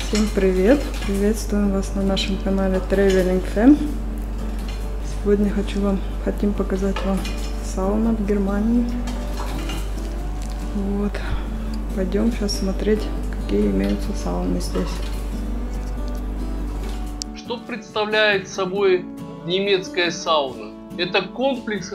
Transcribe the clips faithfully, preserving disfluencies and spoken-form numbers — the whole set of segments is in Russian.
Всем привет! Приветствуем вас на нашем канале Traveling Fan. Сегодня хочу вам, хотим показать вам сауну в Германии. Вот. Пойдем сейчас смотреть, какие имеются сауны здесь. Что представляет собой немецкая сауна? Это комплекс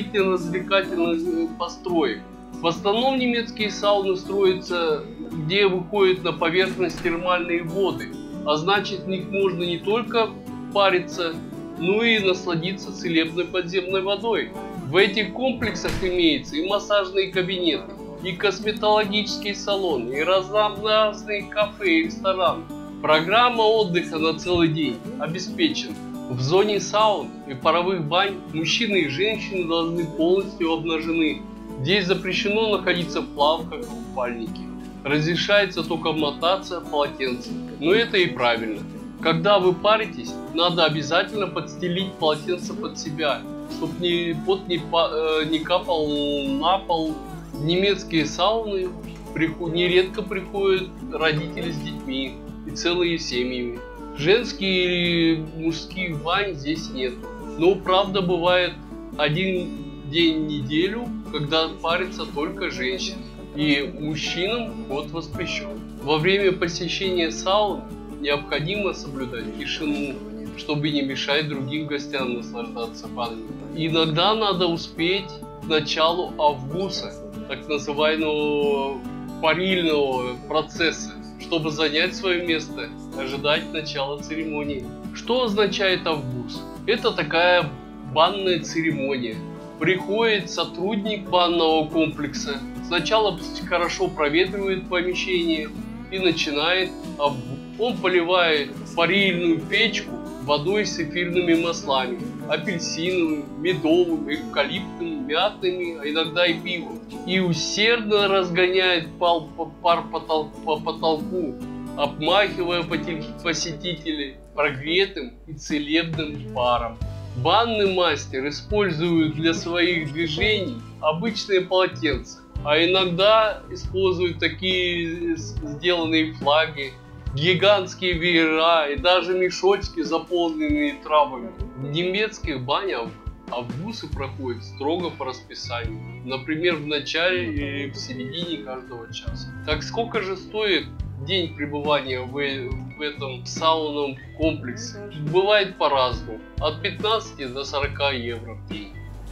оздоровительно-развлекательных построек. В основном немецкие сауны строятся, где выходят на поверхность термальные воды, а значит, в них можно не только париться, но и насладиться целебной подземной водой. В этих комплексах имеется и массажные кабинеты, и косметологические салоны, и разнообразные кафе и рестораны. Программа отдыха на целый день обеспечена. В зоне саун и паровых бань мужчины и женщины должны полностью обнажены. Здесь запрещено находиться в плавках и купальнике. Разрешается только мотаться полотенцем. Но это и правильно. Когда вы паритесь, надо обязательно подстелить полотенце под себя, чтобы ни, пот не, не капал на пол. В немецкие сауны нередко приходят родители с детьми и целые семьи. Женские или мужские бань здесь нет. Но правда бывает один день в неделю, когда парятся только женщины, и мужчинам вход воспрещен. Во время посещения саун необходимо соблюдать тишину, чтобы не мешать другим гостям наслаждаться баней. Иногда надо успеть к началу августа, так называемого парильного процесса, чтобы занять свое место, ожидать начала церемонии. Что означает август? Это такая банная церемония. Приходит сотрудник банного комплекса, сначала хорошо проветривает помещение и начинает август. Он поливает парильную печку водой с эфирными маслами, апельсиновым, медовым, эвкалиптовым, мятными, а иногда и пивом. И усердно разгоняет пар по потолку, обмахивая посетителей прогретым и целебным паром. Банный мастер использует для своих движений обычные полотенца, а иногда используют такие сделанные флаги, гигантские веера и даже мешочки, заполненные травами. В немецких банях августы проходят строго по расписанию, например, в начале или в середине каждого часа. Так сколько же стоит день пребывания в, в этом саунном комплексе? Бывает по-разному, от пятнадцати до сорока евро в день.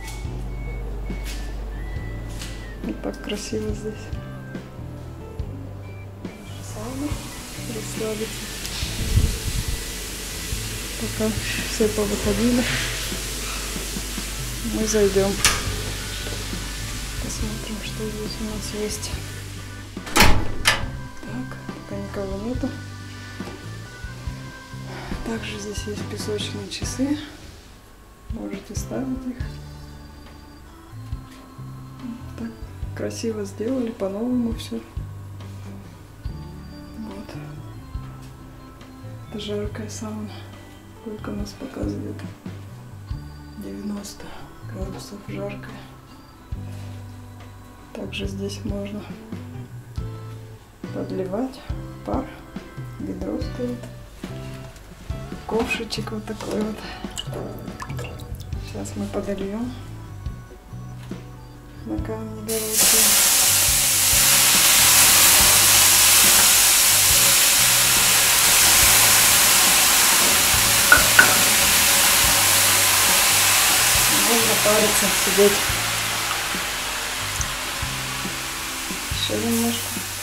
Вот так красиво здесь. Сауна. Расслабиться. Пока все повыходили, мы зайдем. Посмотрим, что здесь у нас есть. Так, пока никого нету. Также здесь есть песочные часы. Можете ставить их. Так красиво сделали, по-новому все. Жаркая сауна. Сколько у нас показывает? девяносто градусов жаркая. Также здесь можно подливать пар. Ведро стоит. Ковшичек вот такой вот. Сейчас мы подольем на камни горячие. Можно париться, сидеть. Еще немножко.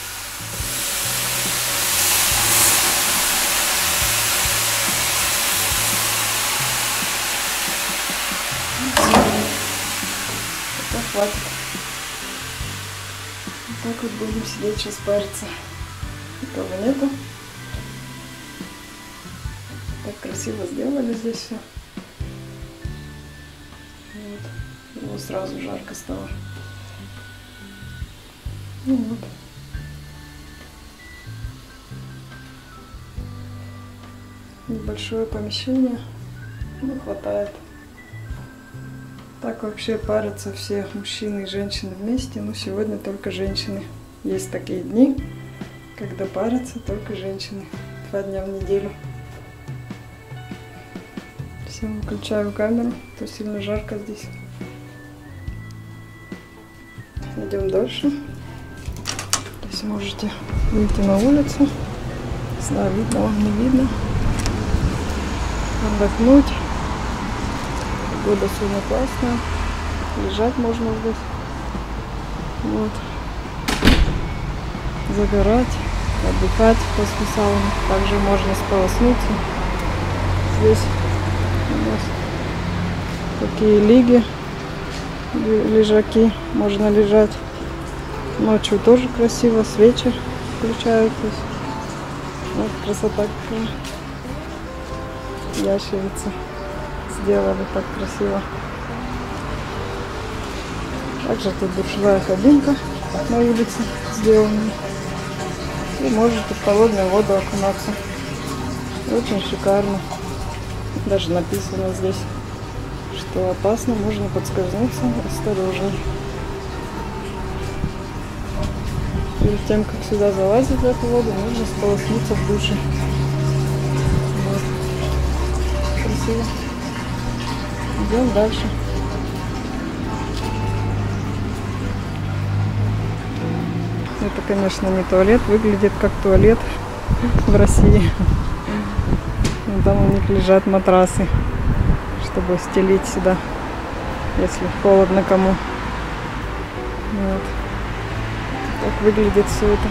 Это хватит. Вот так вот будем сидеть, сейчас париться. Никого нету. Так красиво сделали здесь все. Вот. Его сразу жарко стало. Ну вот. Небольшое помещение. Ну, хватает. Так вообще парятся все мужчины и женщины вместе. Но сегодня только женщины. Есть такие дни, когда парятся только женщины два дня в неделю. Все, выключаю камеру, то сильно жарко здесь. Идем дальше. Здесь можете выйти на улицу. Не знаю, видно вам, не видно. Отдохнуть. Погода сегодня классная. Лежать можно здесь. Вот. Загорать, отдыхать после сауны. Также можно сполоснуться. Здесь у нас такие лиги, лежаки. Можно лежать. Ночью тоже красиво. Свечи включаются. Вот красота какая. Ящерицы сделали так красиво. Также тут душевая кабинка на улице сделана. И можете в холодную воду окунаться. Очень шикарно. Даже написано здесь, что опасно, можно подскользнуться, осторожней. Перед тем, как сюда залазить в эту воду, нужно сполоснуться в душе. Вот. Красиво. Идем дальше. Это, конечно, не туалет, выглядит как туалет в России. Но там у них лежат матрасы, чтобы стелить сюда, если холодно кому. Вот. Так выглядит все это.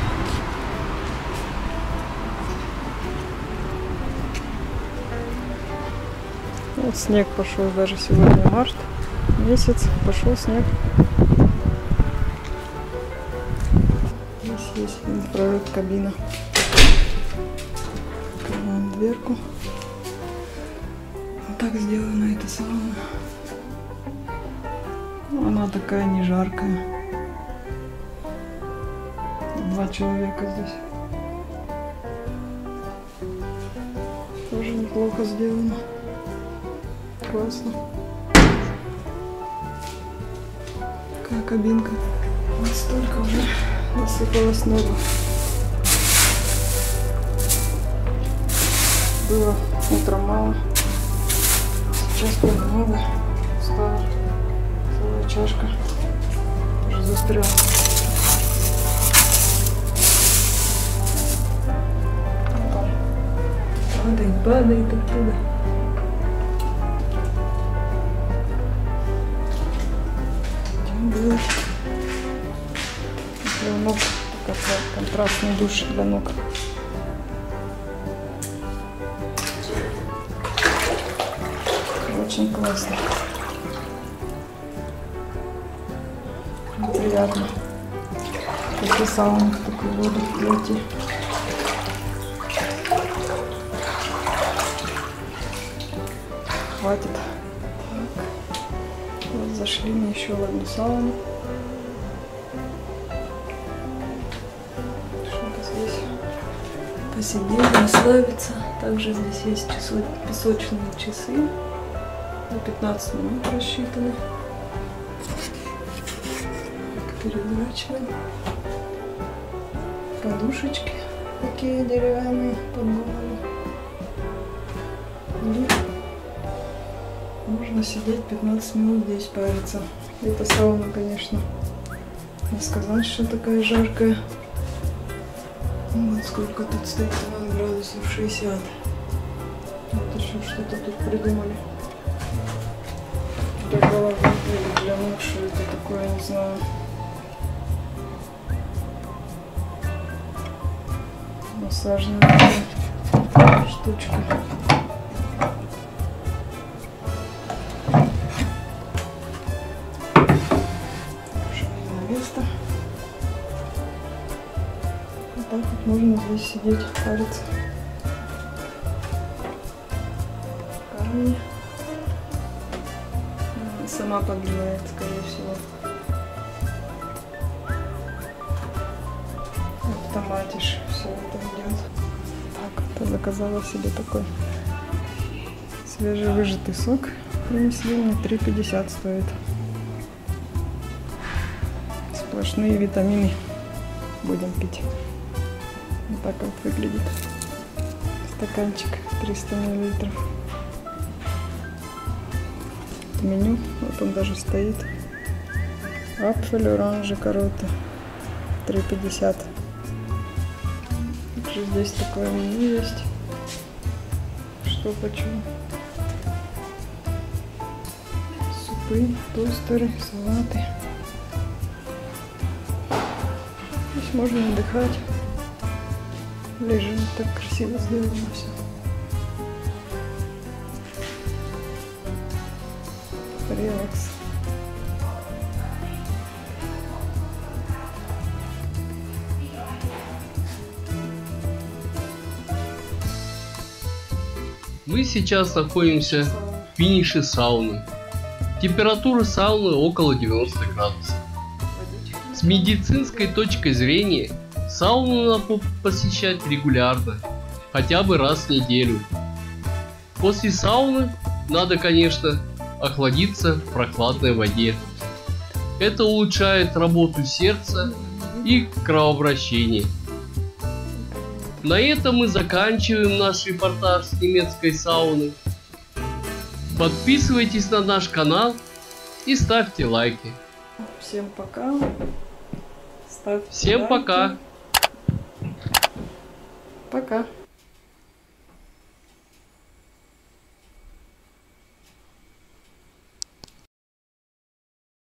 Вот снег пошел, даже сегодня март месяц, пошел снег. Здесь есть инфраред кабина. Открываем дверку. Вот так сделана эта сауна. Она такая не жаркая. Два человека здесь. Тоже неплохо сделано. Классно. Какая кабинка. Вот столько уже насыпалось снегу. Было утром мало. Сейчас много. Стала целая чашка. Уже застряла. Падает, падает оттуда. Идем делать для ног. Такой контрастный душ для ног. Очень классно. Приятно. После сауны в такую воду войти. Хватит. Так. Вот зашли мы еще в одну сауну. Что-то здесь посидели, расслабиться. Также здесь есть часо... песочные часы. На пятнадцать минут рассчитаны. Переворачиваем. Подушечки такие деревянные под голову. И можно сидеть пятнадцать минут здесь париться. Эта сауна, конечно, не сказать, что такая жаркая. Вот сколько тут стоит, градусов шестьдесят. Вот еще что-то тут придумали. Для головы или для ног, что это такое, не знаю. Массажная такая штучка. Место. Вот так вот можно здесь сидеть, париться. Камни. Сама подгревает, скорее всего. Автоматиш все это идет. Так, вот я заказала себе такой свежевыжатый сок. Принесли мне три пятьдесят стоит. Сплошные витамины будем пить. Вот так вот выглядит. Стаканчик триста миллилитров. Меню, вот он даже стоит. Апфель, оранжи, короты. три пятьдесят. Также здесь такое меню есть. Что почему? Супы, тостеры, салаты. Здесь можно отдыхать. Лежит, так красиво сделано все. Релакс. Мы сейчас находимся в финише сауны. Температура сауны около девяноста градусов. С медицинской точки зрения сауну надо посещать регулярно, хотя бы раз в неделю. После сауны надо, конечно, охладиться в прохладной воде. Это улучшает работу сердца и кровообращение. На этом мы заканчиваем наш репортаж с немецкой сауны. Подписывайтесь на наш канал и ставьте лайки. Всем пока. Ставьте Всем лайки. пока. Пока.